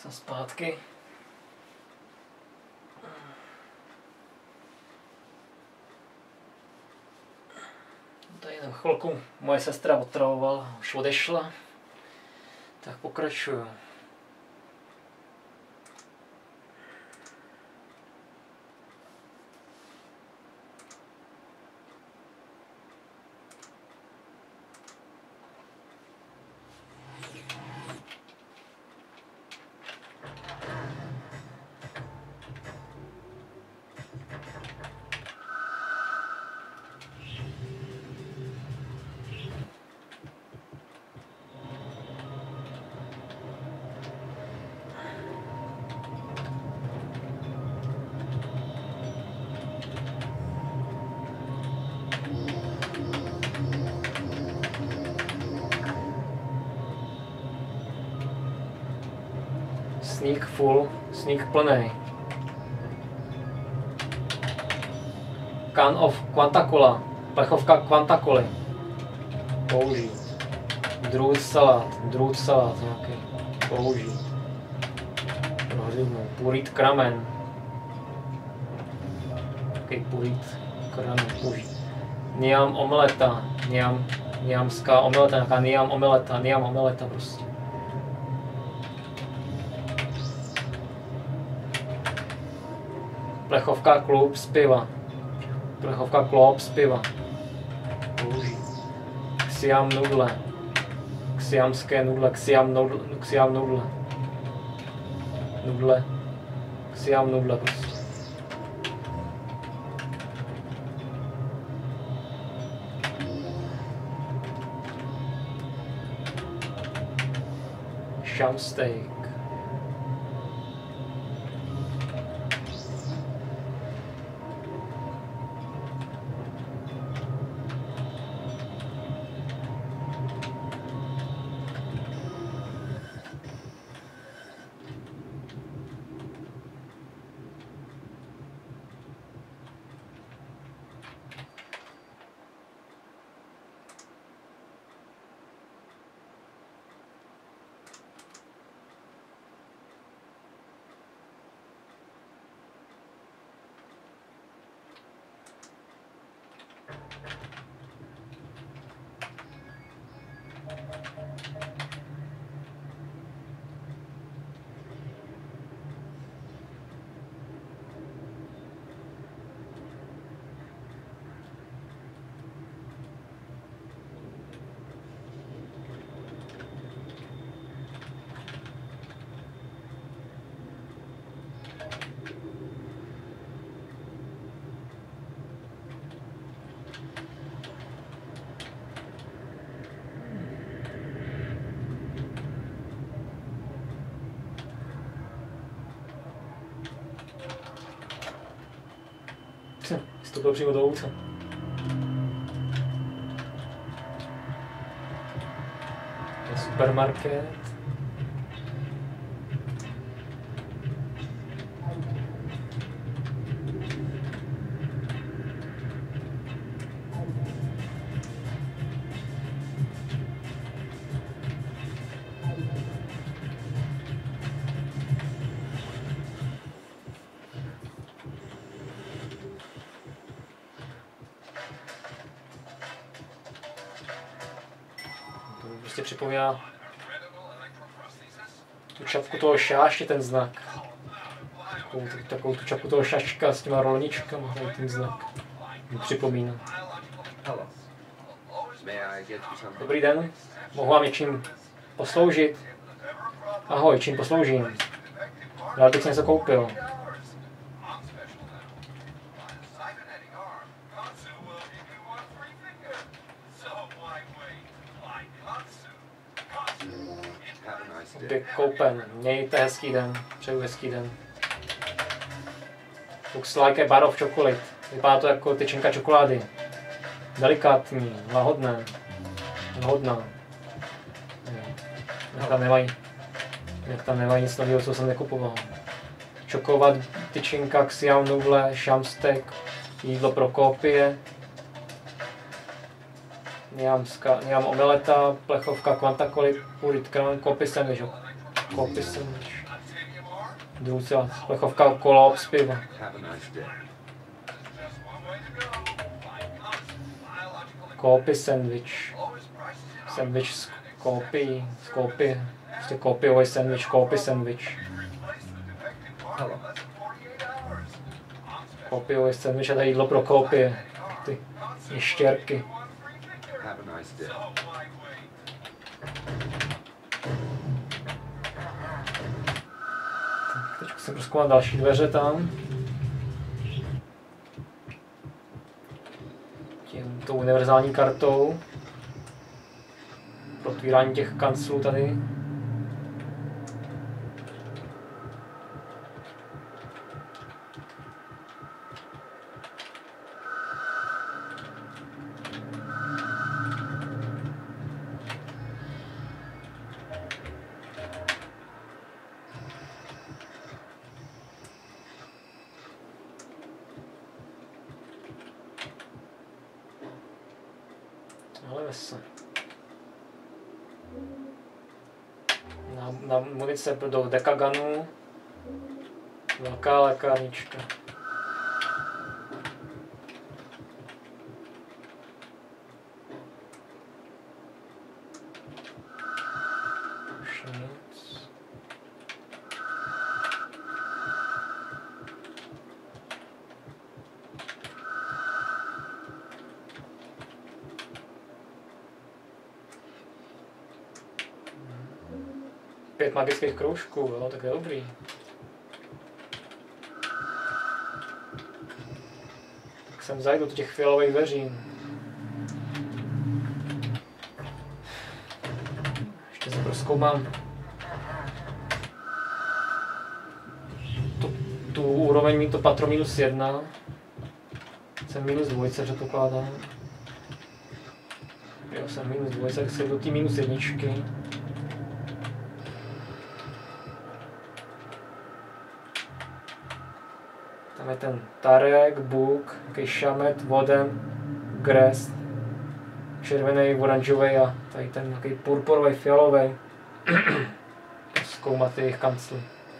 Jsem zpátky. Tady na chvilku moje sestra otravovala, už odešla. Tak pokračuju. Sníh full, sníh plný. Can of Quantacola, plechovka Quantacoly. Použít. Drůt salát nějaký. Použít. Prohlídnout. Purít kramen. Jaký purít kramen. Použít. Niam omeleta. Niamská omeleta, nějaká niam omeleta prostě. Plechovka klub z piva. Plechovka klop z piva. Použít. Xiam nudle. Xiamské nudle. Xiam nudle. Nudle. Xiam nudle prostě. Sham steak. Vstoupil přímo do ulice. Je supermarket. Prostě připomíná tu čapku toho šáště, ten znak. Takovou tu čapku toho šaška s těma rolničkama, ten znak. Mi připomíná. Dobrý den, mohu vám něčím posloužit? Ahoj, čím posloužím? Rád bych si něco koupil. Koupen. Mějte hezký den. Přeju hezký den. Looks like a bar of chocolate. Vypadá to jako tyčinka čokolády. Delikátní, lahodné. Lahodná. Jak tam nemají nic nového, co jsem nekupoval. Čokovat tyčinka, xiam nudle, sham steak, jídlo pro kópie. Niam omeleta, plechovka Quantacoly, purit kramen, copy sandwich. Drucela, plechovka kola z piva. Kópy sandwich. Sandwich z kópy. Prostě kópyový sandwich, kópy sandwich. Kópyový sandwich a to jídlo pro kópy. Ty ještěrky. Teď jsem rozkoumal další dveře tam. Tou univerzální kartou. Pro otvírání těch kanclů tady. Ale se. Na munice do Dekaganu. Velká lékárnička. Už nic. Pět magických kroužků, jo, tak je dobrý. Tak sem zajdu do těch fialových dveří. Ještě se prozkoumám tu úroveň mít to patro -1. Jsem -2 předpokládám. Jo, jsem -2, tak se do té -1. Tam je ten Tarek, Bůk, nějaký šamet, vodem, gres, červený, oranžový a tady ten nějaký purpurový, fialový. Zkoumat jejich kancly.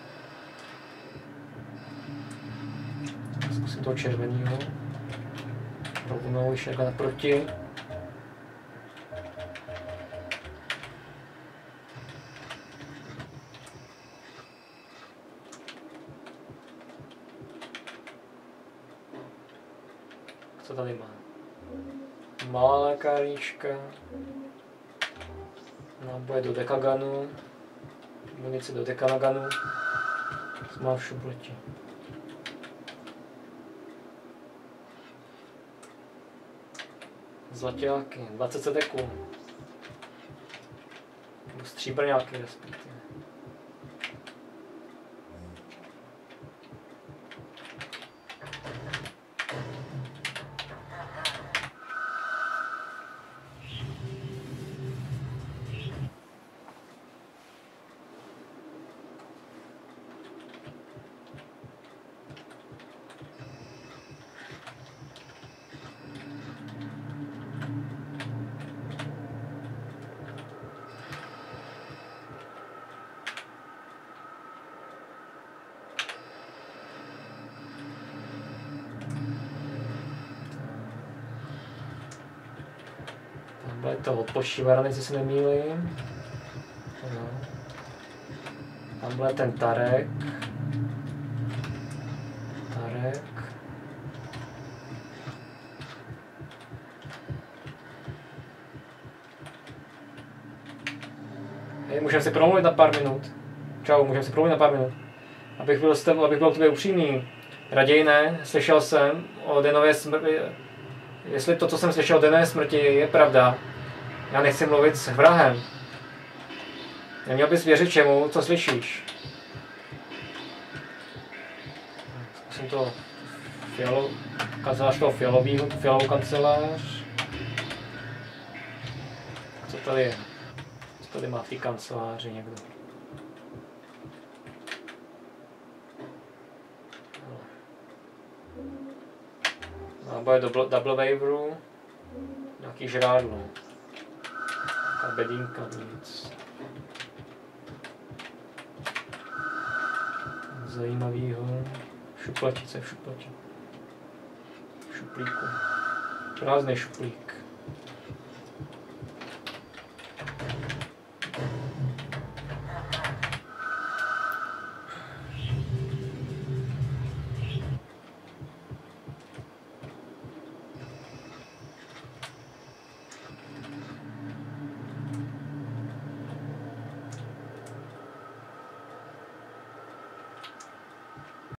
Zkusím toho červeného. Rovnou, ještě takhle naproti. Co tady má? Malá lékárnička. Náboje do Dekaganu. Munice do Dekaganu. Mám v šupleti. Zlaťáky, 20 cedeků. Nebo stříbrňáky respektive. Tamhle je to odpočívarny, jestli se nemýlím. No. Tamhle je ten Tarek. Hej, můžeme si promluvit na pár minut. Čau, můžeme si promluvit na pár minut. Abych byl k tobě upřímný. Raději ne, slyšel jsem o Denové smrti. Jestli to, co jsem slyšel o Denové smrti, je pravda, já nechci mluvit s vrahem. Neměl bys věřit čemu, co slyšíš. Zkusím to kancelář toho fialovou kancelář. Co tady je? Co tady má v té kanceláři někdo? Náboje double waveru, nějaký žrádlo, nějaká bedínka, nic. zajímavého? Šupletice v šuplíku. Prázdný šuplík.